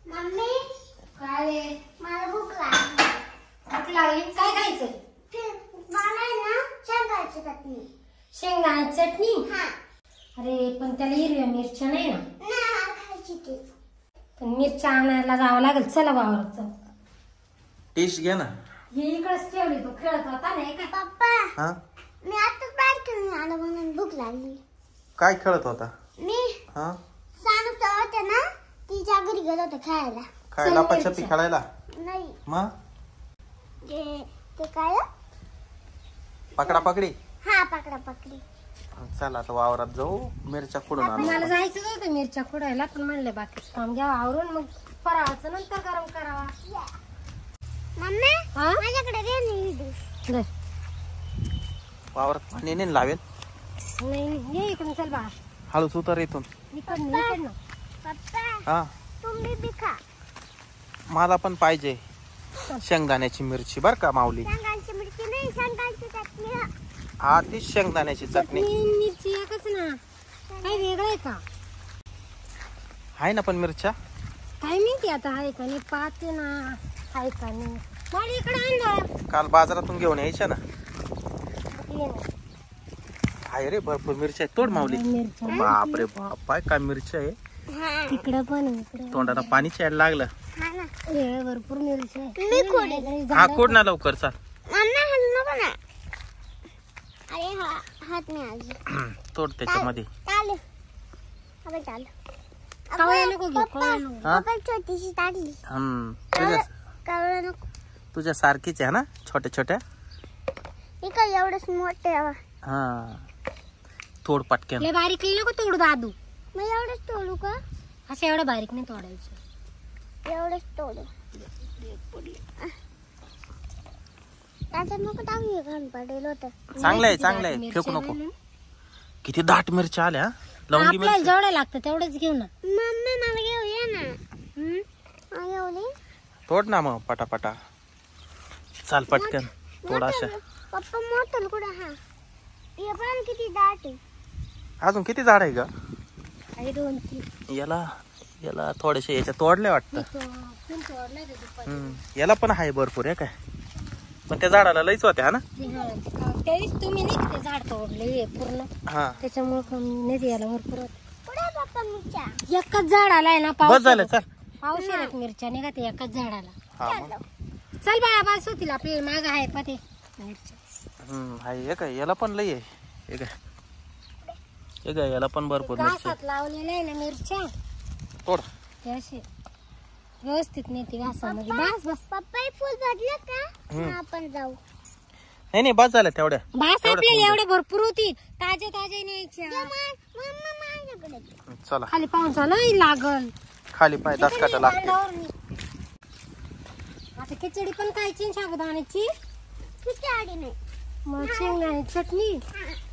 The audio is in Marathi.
मम्मी काय मला भूक लागली. भूक लागली काय खायचं? मला ना शेंगाची चटणी. शेंगदाण्याची चटणी? हा. अरे पण त्याला हिरव्या मिरच्या नाही ना. मला खायची ती. पण मिरच्या आणायला जावं लागेल. चला वावरात चल. डिश घे ना. हे इकडेच ठेवली तो खेळत होता ना. काय पप्पा हा मी आताच बाहेर खेळून आलो म्हणून भूक लागली. काय खेळत होता? मी हा सानू होते ना तिच्या घरी गेलो होतो खेळायला. काय लपाछपी खेळायला? नाही मग ते काय पकडा पकडी. हा पकडा पकडी. चला आता वावरात जाऊ. मिरच्या फोडून मला आणू. जायचं होतं मिरच्या खुडायला पण म्हणले बाकीचं काम घ्यावं आवरून मग फराळाचं नंतर गरम करावा. मम्मी हा? माझ्याकडे दे ना डिश. दे. वावरात पाणी नाही लावेल. नाही ये इकडून चल बा. हळूच उतर इथून. इकडनं पप्पा हा तुम्ही बी खा. मला पण पाहिजे शेंगदाण्याची मिरची बर का माऊली. शेंगाची मिरची नाही शेंगाची चटणी. हा तीच शेंगदाण्याची चटणी मिरची एकच ना. काय वेगळं आहे का? आहे ना पण मिरच्या. काय माहिती आता आहे का नाही पाहते ना. आहे का नाही मला इकडे आणलं. काल बाजारातून घेऊन यायच्या ना. ये ना. आहे रे भरपूर मिरच्या आहेत. तोड माऊली. मिरच्या बाप रे बाप काय काय मिरच्या आहे. हा तिकडं पण आहे, इकडं तोंडाला पाणी यायला लागलं. हा ना. हे भरपूर मिरच्या आहे. मी खोडेल. हा खोड ना लवकर चाल. मम्मी हल नको ना. अरे हा हात नाही आज. तोड त्याच्यामध्ये. चालेल अबे चाल. कवळ्या नको घेऊ, कवळ्या नको. हा? पप्पा छोटीशी टाकली. तुझ्या कवळं नको. तुझ्या सारखीच आहे ना छोट्या छोट्या. हे काय एवढंच मोठे आहे. हा तोड पटक्यान. लय बारीक नको तोडू दादू. मग एवढंच तोडू का? असं एवढं बारीक नाही तोडायचं. एवढंच तोडू. त्याच्यात नको टाकू घाण पडेल होतं. चांगलं आहे चांगलं आहे फेकू नको. किती दाट मिरच्या आल्या. लवंगी आपल्याला मिरची. जेवढं लागतं तेवढंच घेऊ ना. मम्मी मला घेऊ ये ना. एवढी तोड ना मग पटापटा. चाल पटकन तोड अशा. पप्पा मोठं कुठं हा. हे पण किती दाट आहे. अजून किती झाड आहे ग? काही 2-3 याला याला थोडेसे याच्या तोडले वाटतं. तोडलंय ते दुपारी. याला पण आहे भरपूर आहे काय. पण त्या झाडाला लईच होत्या हा ना. त्यावेळेस तुम्ही नाही का ते झाड तोडले पूर्ण हा त्याच्यामुळे कमी नाही याला भरपूर होत. कुठे पप्पा मिरच्या. एकच झाड आलाय ना. बस झालं चल. पावसाळ्यात मिरच्या नाही का ते एकच झाडाला. हा मग. चल बाळा बस होतील आपल्याला माग आहे पा ते मिरच्या. आहे हे काय याला पण लई आहे. हे काय हे काय याला पण भरपूर मिरच्या. घासात लावलेल्या आहे ना मिरच्या तोड. ते असे व्यवस्थित नाही ते घासामध्ये. बस बस पप्पा फुल भरले का? आपण जाऊ. नाही नाही बस झालं तेवढ्या. बस आपल्याला एवढे भरपूर होती. ताजे ताजे न्यायच्या. मम्मा माझ्याकडे. चला खाली पाहून चालू लागल. खाली पाय दसकाटा लागते. आता खिचडी पण खायची साबुदाण्याची. किती आडी नाही. मग शेंगदाण्याची चटणी.